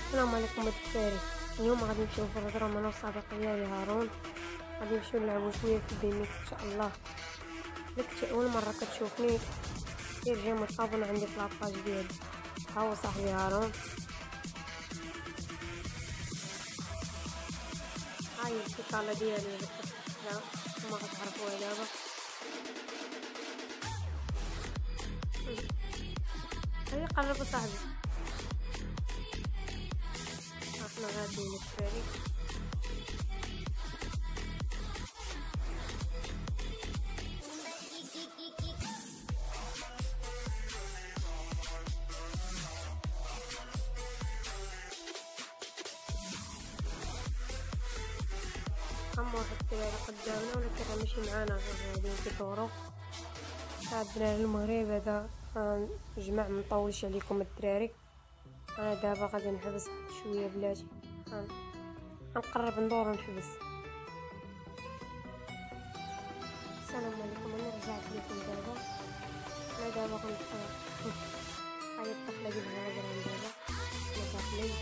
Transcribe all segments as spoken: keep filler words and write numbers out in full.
السلام عليكم الدراري. اليوم غادي نمشيو في الهضره انا وصديق ديالي هارون، غادي نمشيو نلعبو شويه في البيميكس ان شاء الله. الا كنتي اول مره كتشوفني دير جيم وطابون عندي في لاباج ديالي. ها هو صاحبي هارون، هاي البطاله ديالي اللي كتبدا وما غتعرفوها دابا. هاي قرب صاحبي، احنا غاديين الدراري. أما واحد الدراري قدامنا ولكن راه ماشي معانا، غير غاديين كيدورو. هاد الدراري المغرب هذا جمع مطولش عليكم الدراري. انا دابا غادي نحبس شويه بلاتي، غنقرب ندور ونحبس. السلام عليكم، انا رجعت لكم دابا. انا دابا غنطلع هاي الدخله ديال الهضره دابا انا داخلين.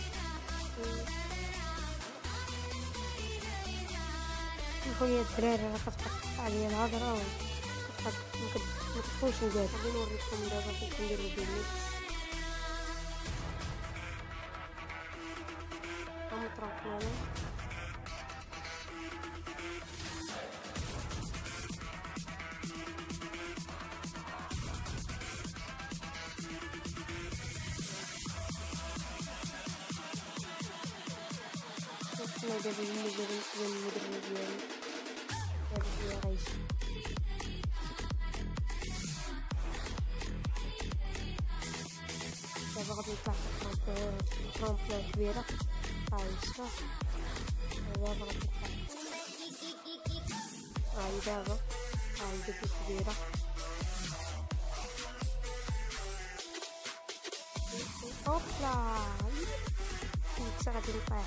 خويا الدراري راه كتقطع عليا الهضره ومكتبوش ندير. غادي نوريكم دابا كيف نديرو البيميكس. غنطرقنا انا دابا المدرب ديال المدرب ديالي هذا هي غايشي. دابا غادي نطلع في طرامبلان كبيره عايشه. دابا غادي نطلع هاي دابا هاي ديك كبيره. اوبلا كنت غادي نطيح.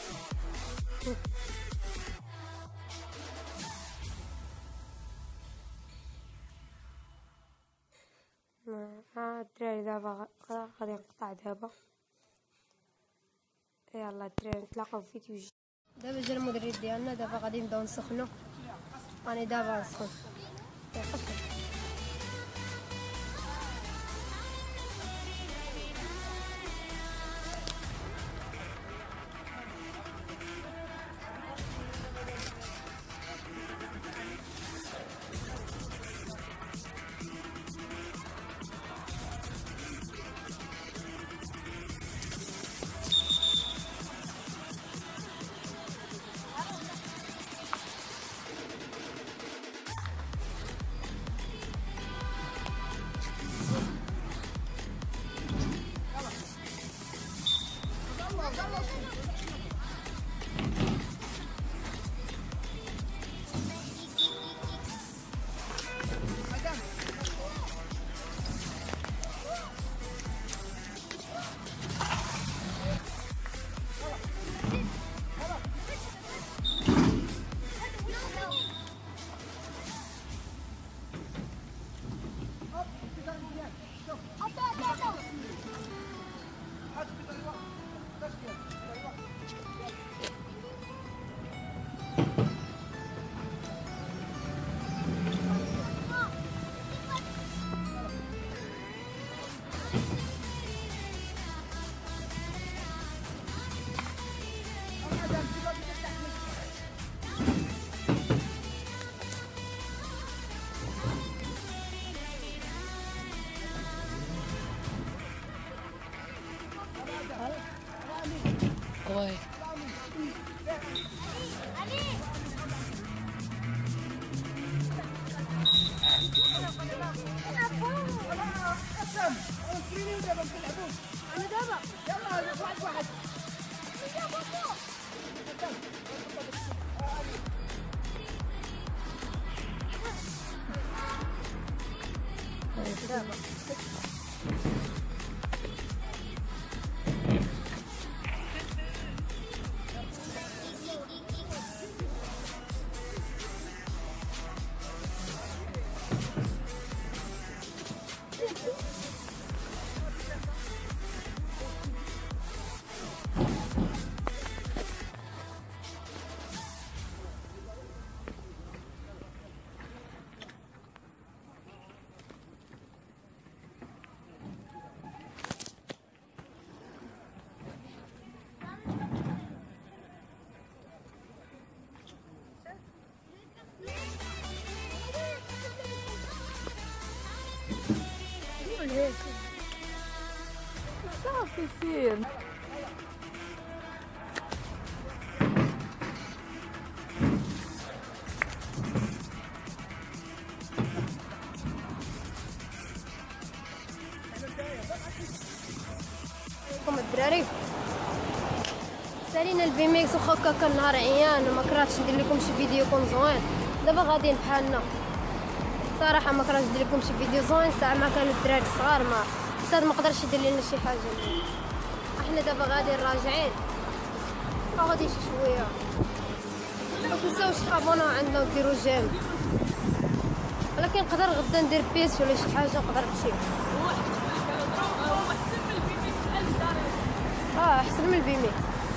ها الدراري دابا غادي نقطع دابا. يلا الدراري نتلاقاو في فيديو جديد. دابا جا المدرب ديالنا، دابا غادي نبداو نسخنو. راني دابا نسخن. Oi. انا دابا يلا واحد واحد دابا هيك صافي سير. كم الدراري سالينا البيميكس وخا كاكا نهار عيان وما كرهتش ندير لكم شي فيديو كون زوين. دابا غاديين بحالنا صراحه ما كرهتش ندير لكم شي فيديو زوين ساعه ما كانوا الدراري صغار ما استاذ ما قدرش يدير لنا شي حاجه. احنا دابا غاديين راجعين غادي شي شويه. ما تنساوش تابوناو عندنا وديروا جيم ولكن نقدر غدا ندير بيس ولا شي حاجه نقدر نمشي. اه احسن من البيميكس.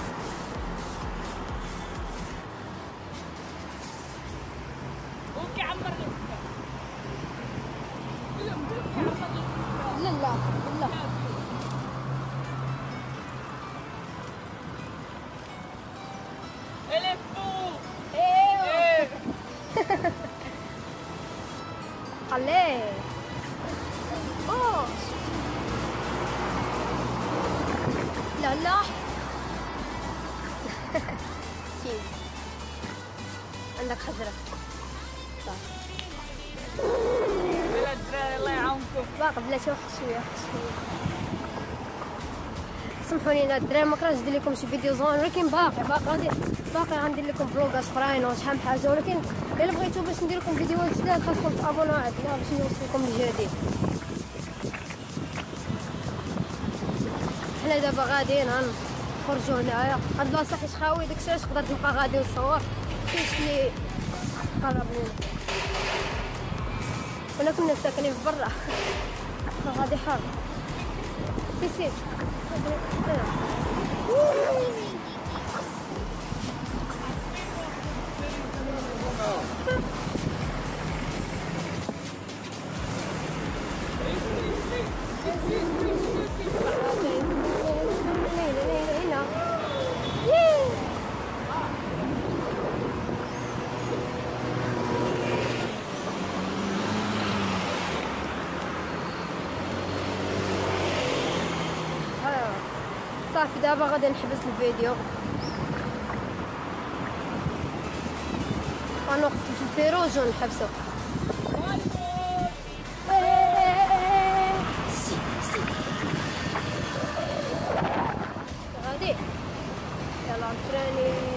لا لا لا عليه اوه لا لا كيف عندك حجرة بلا الدراري الله يعاونكم. باقي بلاتي واحد شويه واحد شويه. سمحوا لينا الدراري ما كرهتش ندير لكم شي فيديو زوين ولكن باقي باقي غادي باقي غندير لكم فلوغات اخرين وشحال من حاجه ولكن الا بغيتو باش ندير لكم فيديوهات جداد خاصكم تابوناو عندنا باش نوصلكم الجديد. حنا دابا غاديين غنخرجوا هنايا هاد البلاصه حيت خاوي داكشي علاش قدرت نبقى غادي نصور كاينش لي قرب لينا ولا كنا ساكنين في برا غادي حار سي سي صافي دابا غادي نحبس الفيديو غنوقف في الفيروج ونحبسو. سي سي غادي يلا عطراني